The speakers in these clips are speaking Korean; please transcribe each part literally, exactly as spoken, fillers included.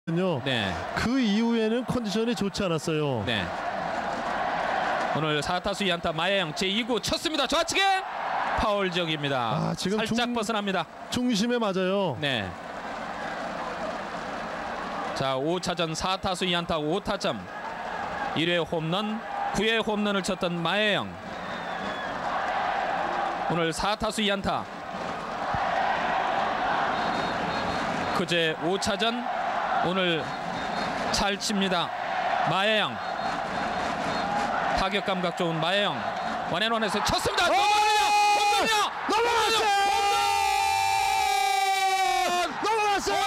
네. 그 이후에는 컨디션이 좋지 않았어요. 네. 오늘 사 타수 이 안타 마야영 제이 구 쳤습니다. 좌측에 파울 지역입니다. 아, 지금 살짝 중, 벗어납니다. 중심에 맞아요. 네. 자, 오 차전 사 타수 이 안타 오 타점. 일 회 홈런, 구 회 홈런을 쳤던 마야영. 오늘 사 타수 이 안타. 그제 오 차전 오늘 잘 칩니다. 마야영. 타격 감각 좋은 마야영. 원앤원에서 쳤습니다. 넘어가냐! 넘어갔어요! 넘어갔어요!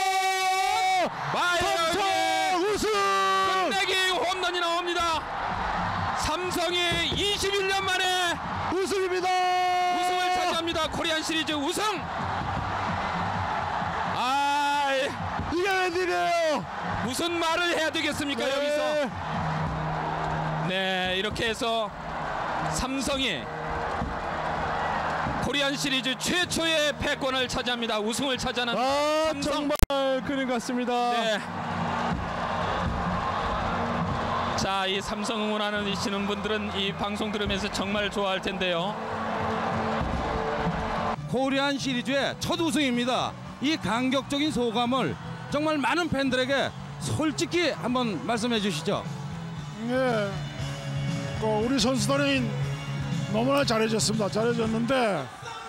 마야영의 우승! 끝내기 홈런이 나옵니다. 삼성이 이십일 년 만에 우승입니다. 우승을 차지합니다. 코리안 시리즈 우승. 아, 이게 웬일이에요? 무슨 말을 해야 되겠습니까? 네. 여기서. 네, 이렇게 해서 삼성이 코리안 시리즈 최초의 패권을 차지합니다. 우승을 차지하는 아, 삼성. 정말 그림 같습니다. 네. 자, 이 삼성 응원하시는 분들은 이 방송 들으면서 정말 좋아할 텐데요. 코리안 시리즈의 첫 우승입니다. 이 감격적인 소감을 정말 많은 팬들에게 솔직히 한번 말씀해 주시죠. 예, 그 우리 선수들이 너무나 잘해줬습니다. 잘해줬는데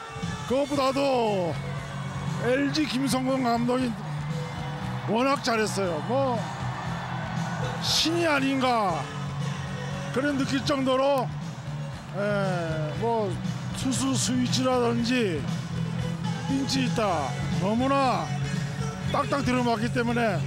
그것보다도 엘지 김성근 감독이 워낙 잘했어요. 뭐 신이 아닌가 그런 느낄 정도로 예, 뭐 투수 스위치라든지 핀치 있다 너무나 딱딱 들어맞기 때문에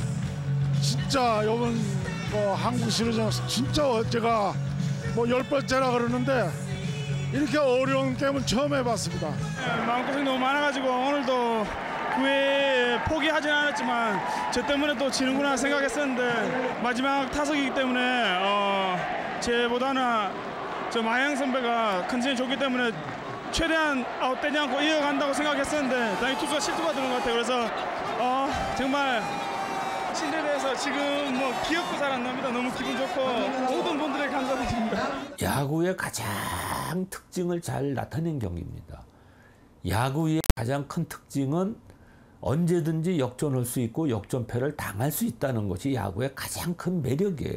진짜 이번 뭐 한국 시리즈 진짜 제가 뭐 열 번째라 그러는데 이렇게 어려운 게임은 처음 해봤습니다. 네, 마음고생 너무 많아가지고 오늘도 구 회에 포기하진 않았지만 저 때문에 또 지는구나 생각했었는데 마지막 타석이기 때문에 어, 제보다는 저 마양 선배가 컨디션이 좋기 때문에 최대한 아웃되지 않고 이어간다고 생각했었는데 다행히 투수가 실투가 들은 것 같아요. 그래서 어, 정말 신에 대해서 지금 뭐 기억도 잘 안 납니다. 너무 기분 좋고 모든 분들에게 감사드립니다. 야구의 가장 특징을 잘 나타낸 경기입니다. 야구의 가장 큰 특징은 언제든지 역전할 수 있고 역전패를 당할 수 있다는 것이 야구의 가장 큰 매력이에요.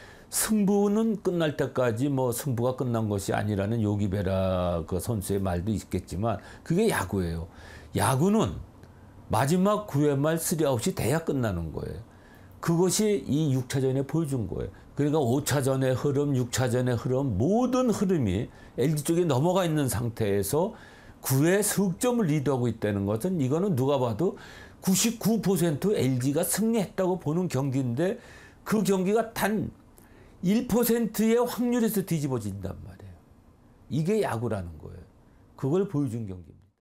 승부는 끝날 때까지 뭐 승부가 끝난 것이 아니라는 요기베라 그 선수의 말도 있겠지만 그게 야구예요. 야구는 마지막 구 회 말 쓰리 아웃이 돼야 끝나는 거예요. 그것이 이 육 차전에 보여준 거예요. 그러니까 오 차전의 흐름, 육 차전의 흐름 모든 흐름이 엘지 쪽에 넘어가 있는 상태에서 구 회 석점을 리드하고 있다는 것은 이거는 누가 봐도 구십구 퍼센트 엘지가 승리했다고 보는 경기인데 그 경기가 단 일 퍼센트의 확률에서 뒤집어진단 말이에요. 이게 야구라는 거예요. 그걸 보여준 경기입니다.